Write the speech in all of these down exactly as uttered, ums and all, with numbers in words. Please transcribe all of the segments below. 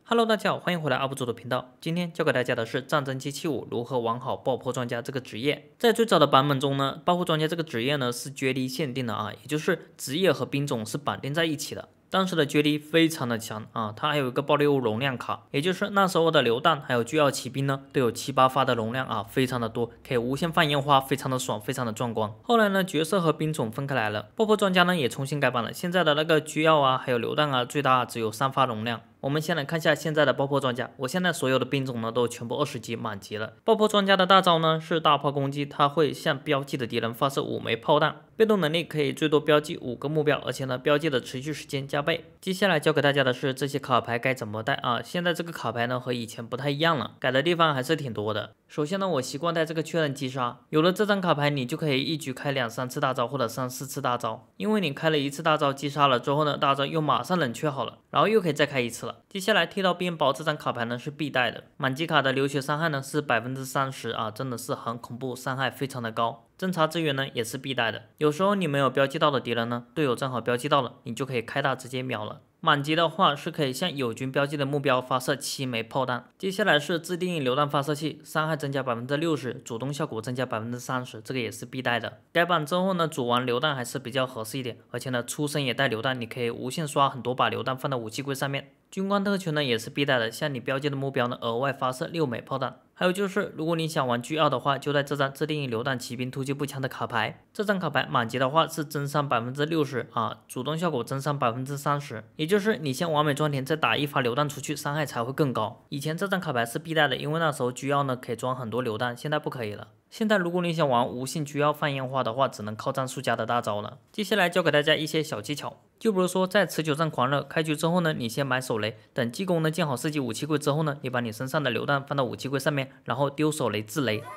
Hello， 大家好，欢迎回来 U P 主的频道。今天教给大家的是战争机器五如何玩好爆破专家这个职业。在最早的版本中呢，爆破专家这个职业呢是绝地限定的啊，也就是职业和兵种是绑定在一起的。当时的绝地非常的强啊，它还有一个爆裂物容量卡，也就是那时候的榴弹还有巨奥骑兵呢都有七八发的容量啊，非常的多，可以无限放烟花，非常的爽，非常的壮观。后来呢，角色和兵种分开来了，爆破专家呢也重新改版了，现在的那个巨奥啊还有榴弹啊，最大只有三发容量。我们先来看一下现在的爆破专家，我现在所有的兵种呢都全部二十级满级了。爆破专家的大招呢是大炮攻击，它会向标记的敌人发射五枚炮弹，被动能力可以最多标记五个目标，而且呢标记的持续时间加倍。接下来教给大家的是这些卡牌该怎么带啊，现在这个卡牌呢和以前不太一样了，改的地方还是挺多的。首先呢，我习惯带这个确认击杀，有了这张卡牌，你就可以一局开两三次大招或者三四次大招，因为你开了一次大招击杀了之后呢，大招又马上冷却好了，然后又可以再开一次了。接下来剃刀边包这张卡牌呢是必带的，满级卡的流血伤害呢是百分之三十啊，真的是很恐怖，伤害非常的高。侦查资源呢也是必带的，有时候你没有标记到的敌人呢，队友正好标记到了，你就可以开大直接秒了。满级的话是可以向友军标记的目标发射七枚炮弹。接下来是自定义榴弹发射器，伤害增加百分之六十，主动效果增加百分之三十，这个也是必带的。改版之后呢，组完榴弹还是比较合适一点，而且呢，出生也带榴弹，你可以无限刷很多把榴弹放到武器柜上面。军官特权呢也是必带的，向你标记的目标呢额外发射六枚炮弹。还有就是，如果你想玩巨奥的话，就带这张自定义榴弹骑兵突击步枪的卡牌。这张卡牌满级的话是增伤百分之六十啊，主动效果增伤百分之三十，也就是你先完美装填，再打一发榴弹出去，伤害才会更高。以前这张卡牌是必带的，因为那时候巨奥呢可以装很多榴弹，现在不可以了。现在如果你想玩无限巨奥放烟花的话，只能靠战术家的大招了。接下来教给大家一些小技巧，就比如说在持久战狂热开局之后呢，你先买手雷，等技工呢建好四级武器柜之后呢，你把你身上的榴弹放到武器柜上面，然后丢手雷制雷。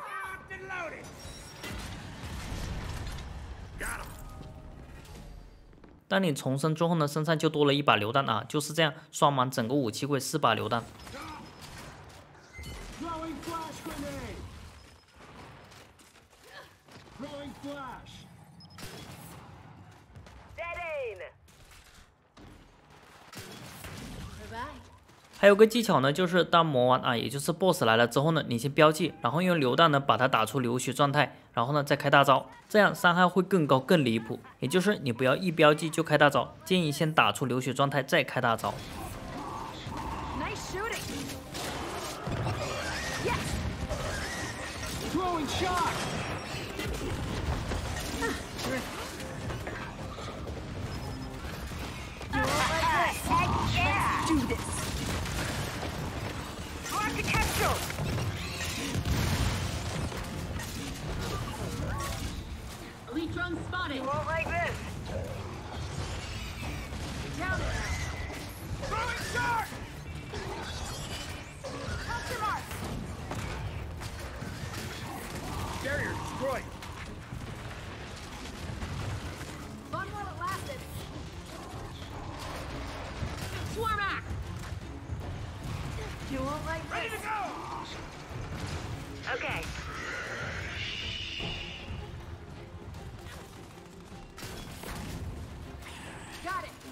当你重生之后呢，身上就多了一把榴弹啊，就是这样刷满整个武器柜四把榴弹。还有个技巧呢，就是当魔王啊，也就是 boss 来了之后呢，你先标记，然后用榴弹呢把它打出流血状态，然后呢再开大招，这样伤害会更高更离谱。也就是你不要一标记就开大招，建议先打出流血状态再开大招。 Elite drone spotted. You won't like this. Down it. Throwing shark. Capture mark. Barrier destroyed. Fun while it lasted. Swarm act. You won't like this. Ready to go. Okay. Got it.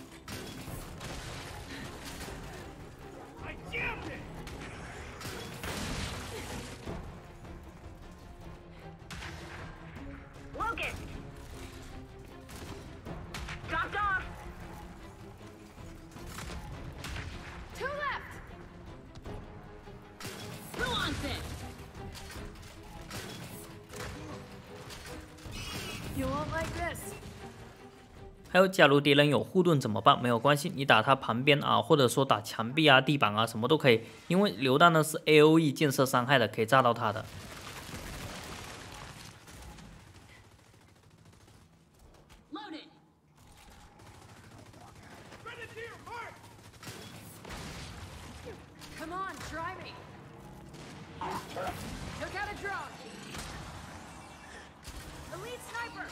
I jammed it. Logan. Dropped off. Two left. Who wants it? You won't like this. 还有，假如敌人有护盾怎么办？没有关系，你打他旁边啊，或者说打墙壁啊、地板啊，什么都可以。因为榴弹呢是 A O E 建设伤害的，可以炸到他的。 Loaded. Come on, try me. Took out a drone. Elite sniper.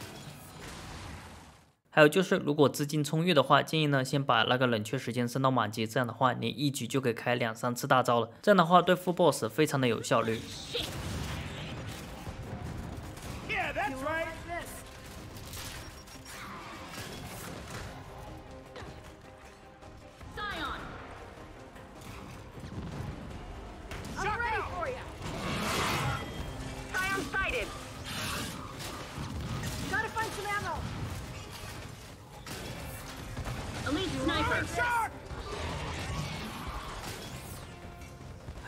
还有就是，如果资金充裕的话，建议呢先把那个冷却时间升到满级，这样的话你一局就可以开两三次大招了。这样的话对付 boss 非常的有效率。 Yeah, that's right. Scion.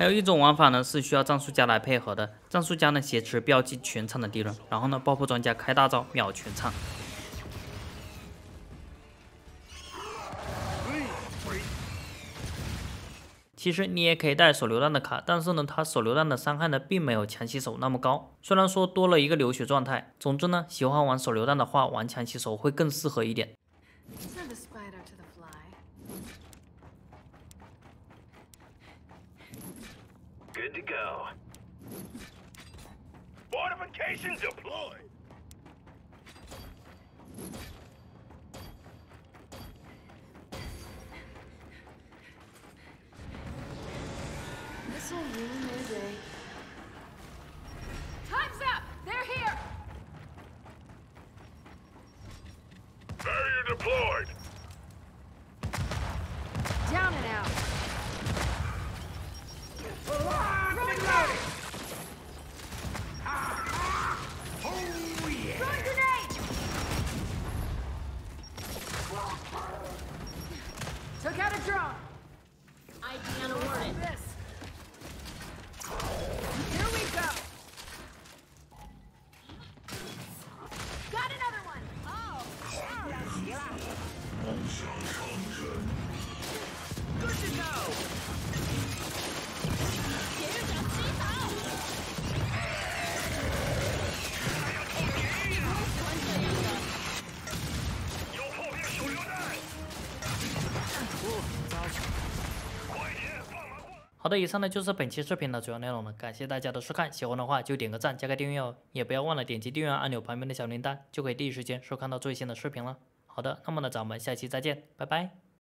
还有一种玩法呢，是需要战术家来配合的。战术家呢挟持标记全场的敌人，然后呢爆破专家开大招秒全场。其实你也可以带手榴弹的卡，但是呢它手榴弹的伤害呢并没有强袭手那么高，虽然说多了一个流血状态。总之呢，喜欢玩手榴弹的话，玩强袭手会更适合一点。 Send a spider to the fly. Good to go. Fortification deployed. This'll ruin their day. Time's up! They're here! Barrier deployed. Down and out. Throwing grenade! Oh yeah. Throwing grenade! Took out a drone. I D unawarded. This. Here we go. Got another one. Oh. Good to go. Yo, 好的，以上呢就是本期视频的主要内容了，感谢大家的收看，喜欢的话就点个赞，加个订阅哦，也不要忘了点击订阅按钮旁边的小铃铛，就可以第一时间收看到最新的视频了。好的，那么呢咱们下期再见，拜拜。